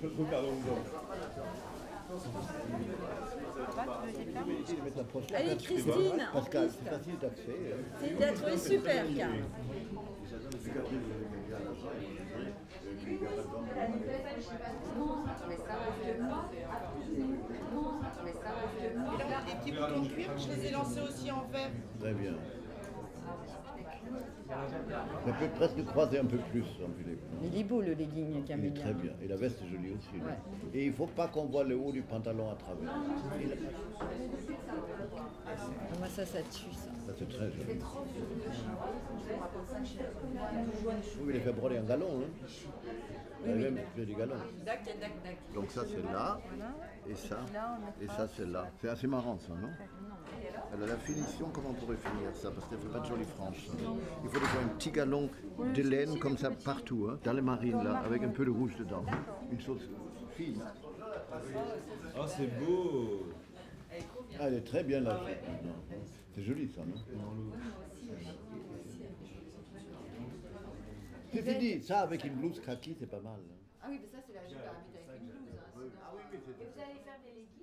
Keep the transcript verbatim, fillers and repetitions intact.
Allez, Christine, en Pascal, piste. c'est facile d'accès. C'est de la trouver super, Karl. Et petits boutons de cuir, je les ai lancés aussi en vert. Très bien. Ça peut presque croiser un peu plus en plus les pneus. Il est beau le legging, Il est Camélia. très bien. Et la veste est jolie aussi. là. Ouais. Et il ne faut pas qu'on voit le haut du pantalon à travers. Et la- Moi, ça, ça tue, ça. Ça, c'est très joli. Oui, il est fait broder en galon. Hein. Il a même fait du galon. Dac, dac, dac. Donc ça, c'est là. Et ça. Et ça, c'est là. C'est assez marrant, ça, non? Alors la finition, comment on pourrait finir ça? Parce qu'il ne faut pas de jolies franges. Il faut avoir un petit galon de laine comme ça partout, hein, dans les marines là, avec un peu de rouge dedans. Une chose fine. Oh, c'est beau. Ah, elle est très bien là. C'est joli ça, non? C'est fini, ça avec une blouse kaki, c'est pas mal. Ah oui, mais ça, c'est la jupe à avec une blouse. Hein, Ah oui, mais c'est... et vous allez faire des leggings.